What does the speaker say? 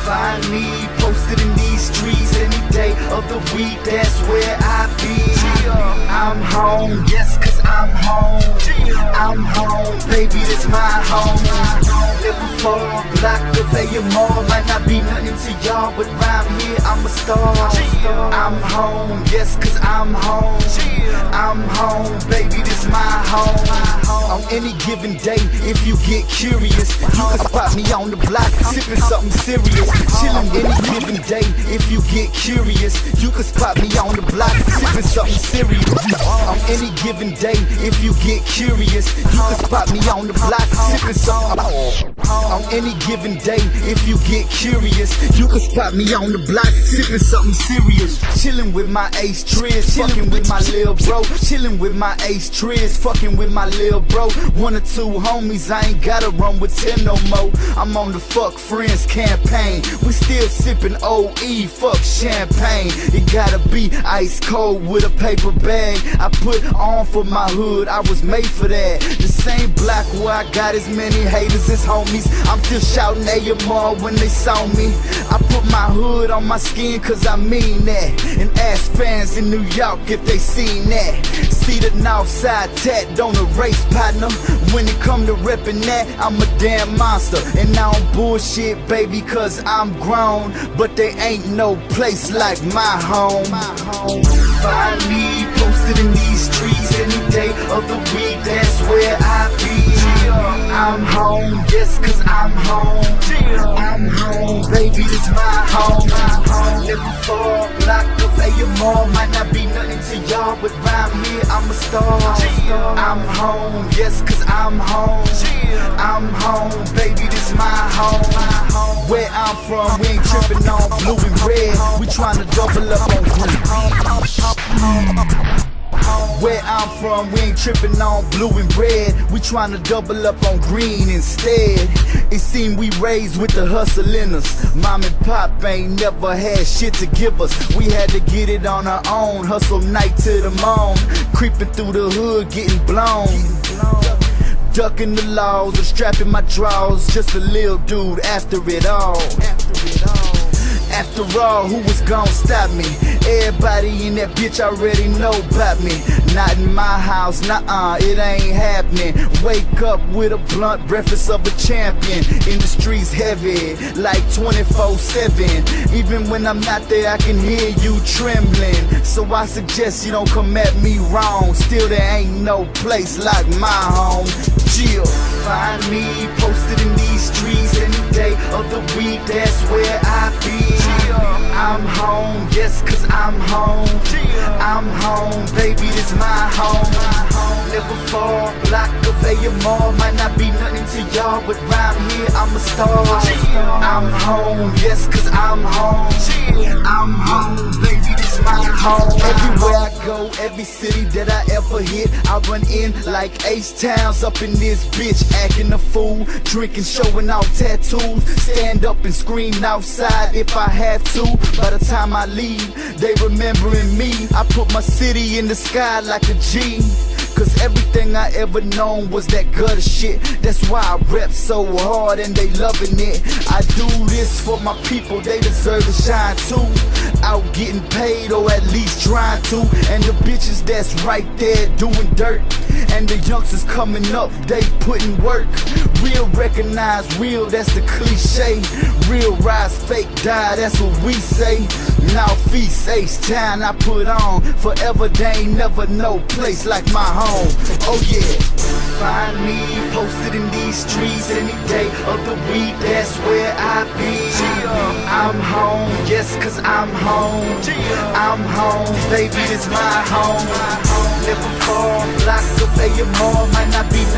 Find me posted in these streets any day of the week, that's where I be. I'm home, yes, cause I'm home. I'm home, baby, this my home. Living for a block of AMR, might not be nothing to y'all, but round here I'm a star. I'm home, yes, cause I'm home. I'm home, baby, this my home. On any given day, if you get curious, you can spot me on the block, sipping something serious. Chillin' any given day, if you get curious, you can spot me on the block, sipping something serious. On any given day, if you get curious, you can spot me on the block, sipping something. On any given day, if you get curious, you can spot me on the block, sipping something serious. Chillin' with my ace Triz, fucking with my lil' bro. Chillin' with my ace Triz, fucking with my lil' bro. One or two homies, I ain't gotta run with 10 no more. I'm on the fuck friends campaign. We still sippin' OE, fuck champagne. It gotta be ice cold with a paper bag. I put on for my hood, I was made for that. The same block where I got as many haters as homies. I'm still shouting AMR when they saw me. I put my hood on my skin cause I mean that. And ask fans in New York if they seen that. See the north side tat on the race partner. When it come to reppin' that, I'm a damn monster. And I don't bullshit, baby, cause I'm grown. But there ain't no place like my home. Find me posted in these streets any day of the week, that's where I be. I'm home, yes, cause I'm home. I'm home, baby, this my home. Living for a block of AMR, might not be nothing to y'all, but round here I'm a star. I'm home, yes, cause I'm home. I'm home, baby, this my home. Where I'm from, we ain't trippin' on blue and red. We tryna double up on green. Where I'm from, we ain't trippin' on blue and red. We tryna double up on green instead. It seemed we raised with the hustle in us. Mom and pop ain't never had shit to give us. We had to get it on our own. Hustle night to the moon. Creeping through the hood, getting blown. Ducking the laws or strapping my drawers. Just a little dude after it all. After all, who was gon' stop me? Everybody in that bitch already know about me. Not in my house, nah, it ain't happening. Wake up with a blunt, breakfast of a champion. In the streets heavy, like 24/7. Even when I'm not there, I can hear you trembling. So I suggest you don't come at me wrong. Still, there ain't no place like my home. Jill, find me posted in these streets any day of the week, that's where I be. I'm home, yes, cause I'm home. I'm home, baby, this my home. Living for a block of AMR, might not be nothing to y'all, but round here I'm a star. I'm home, yes, cause I'm home. I'm home, baby, this my home. Everywhere I go, every city that I ever hit, I run in like H-Towns up in this bitch, acting a fool, drinking, showing off tattoos, stand up and scream outside if I have to. By the time I leave, they remembering me. I put my city in the sky like a G. Cause everything I ever known was that gutter shit. That's why I rep so hard and they loving it. I do this for my people, they deserve to shine too. Out getting paid or at least trying to. And the bitches that's right there doing dirt. And the youngsters coming up, they putting work. Real recognize real, that's the cliche. Real rise, fake die, that's what we say. Now feast H-Town I put on. Forever they ain't never no place like my home. Oh yeah. Find me posted in these streets any day of the week, that's where I be. I'm home, yes, cause I'm home. I'm home, baby, this my home. Living for a block of AMR, might not be